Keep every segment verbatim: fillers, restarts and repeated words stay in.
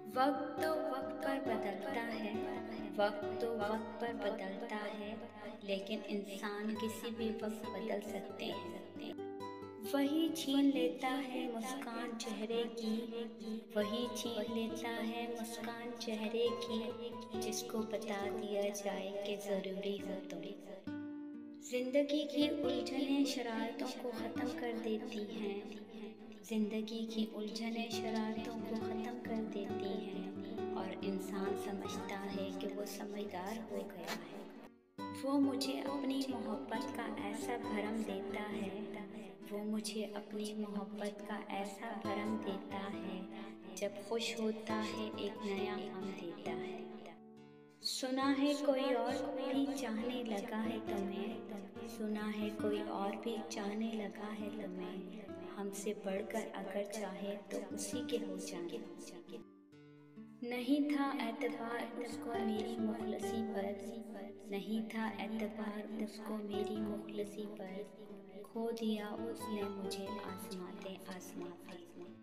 वक्त तो वक्त पर बदलता है, वक्त तो वक्त पर बदलता है, लेकिन इंसान किसी भी वक्त बदल सकते हैं। वही छीन लेता है मुस्कान चेहरे की, वही छीन लेता है मुस्कान चेहरे की, जिसको बता दिया जाए कि ज़रूरी हो तुम। जिंदगी की उलझनें शरारतों को ख़त्म कर देती हैं, जिंदगी की उलझनें शरारतों को ख़त्म कर देती हैं, और इंसान समझता है कि वो समझदार हो गया है। वो मुझे अपनी मोहब्बत का ऐसा भरम देता है, वो मुझे अपनी मोहब्बत का ऐसा भरम देता है, जब खुश होता है एक नया गम देता है। सुना है कोई और भी चाहने लगा है तुम्हें, सुना है कोई और भी चाहने लगा है तुम्हें, हमसे बढ़कर अगर चाहे तो उसी के हो जाए। नहीं था एतबार उसको मेरी मुखलसी पर, नहीं था एतबार उसको मेरी मुखलसी पर, खो दिया उसने मुझे आसमाते आसमाते।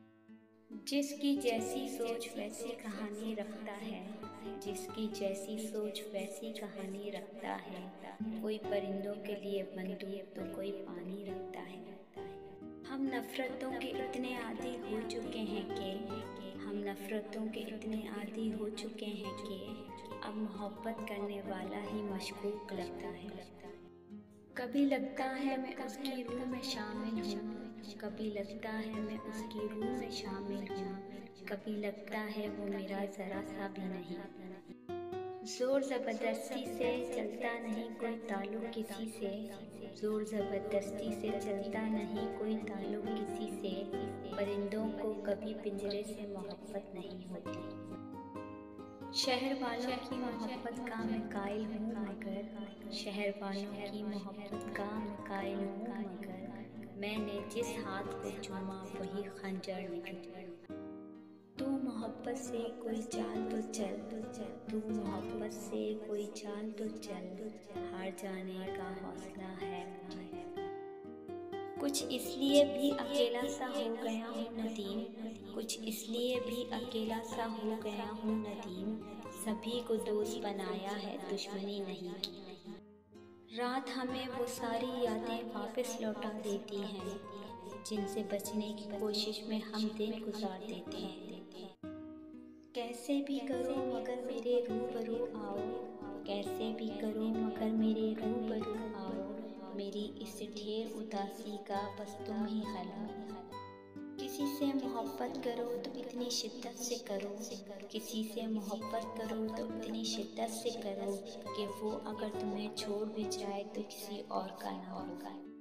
जिसकी जैसी सोच वैसी कहानी रखता है, जिसकी जैसी सोच वैसी कहानी रखता है, कोई परिंदों के लिए बंदूक तो कोई पानी रखता है। हम नफ़रतों के इतने आदी हो चुके हैं कि हम नफ़रतों के इतने आदी हो चुके हैं कि अब मोहब्बत करने वाला ही मशकूक लगता है। कभी लगता है मैं उसकी रूह में शामिल हूँ, कभी लगता है मैं उसकी रूह में शामिल हूँ, कभी लगता है वो मेरा ज़रा सा भी नहीं। ज़ोर ज़बरदस्ती से चलता नहीं कोई ताल्लुक़ किसी से, ज़ोर ज़बरदस्ती से चलता नहीं कोई ताल्लुक़ किसी से, परिंदों को कभी पिंजरे से मोहब्बत नहीं होती। शहर वालों की मोहब्बत का मैं कायल हूँ मगर, शहर वालों की मोहब्बत का मैं कायल हूँ मगर, मैंने जिस हाथ को चूमा वही खंजर निकला। तू मोहब्बत से कोई चाल तो चल, तू मोहब्बत से कोई चाल तो चल, हार जाने का हौसला है मुझे। कुछ इसलिए भी अकेला सा हो गया हूँ नदीम, कुछ इसलिए भी अकेला सा हो गया हूँ नदीम, सभी को दोस्त बनाया है दुश्मनी नहीं की। रात हमें वो सारी यादें वापस लौटा देती हैं, जिनसे बचने की कोशिश में हम दिन गुजार देते हैं। कैसे भी करो मगर मेरे रूबरू आओ, कैसे भी करो मगर मेरे रूबरू आओ, मेरी इस ढेर उदासी का बस तुम ही हल हो। किसी से मोहब्बत करो तो इतनी शिद्दत से करो, किसी से मोहब्बत करो तो इतनी शिद्दत से करो कि वो अगर तुम्हें छोड़ भी जाए तो किसी और का ना होगा।